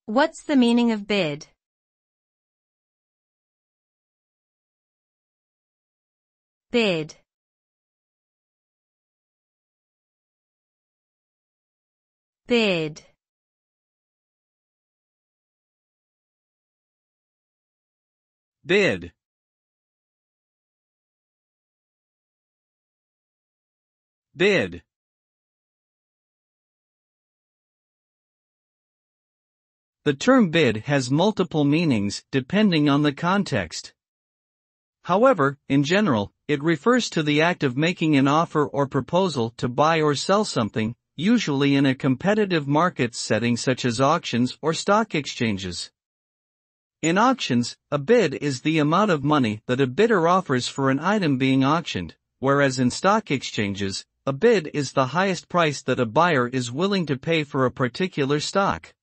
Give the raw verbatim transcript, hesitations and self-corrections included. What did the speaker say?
What's the meaning of bid? Bid. Bid. Bid. Bid. The term bid has multiple meanings depending on the context. However, in general, it refers to the act of making an offer or proposal to buy or sell something, usually in a competitive market setting such as auctions or stock exchanges. In auctions, a bid is the amount of money that a bidder offers for an item being auctioned, whereas in stock exchanges, a bid is the highest price that a buyer is willing to pay for a particular stock.